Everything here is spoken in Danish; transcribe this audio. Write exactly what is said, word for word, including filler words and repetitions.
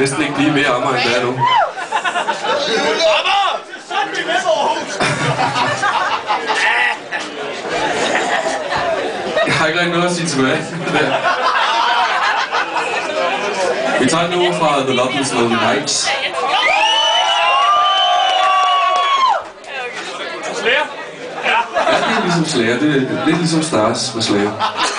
næsten ikke blive mere Amager, end det er nu. Jeg har ikke rigtig noget at sige tilbage. Vi tager en nummer fra The Loveless Lonely Nights. Slayer? Ja. Ja, det er ligesom Slayer. Det er lidt ligesom Stars med Slayer.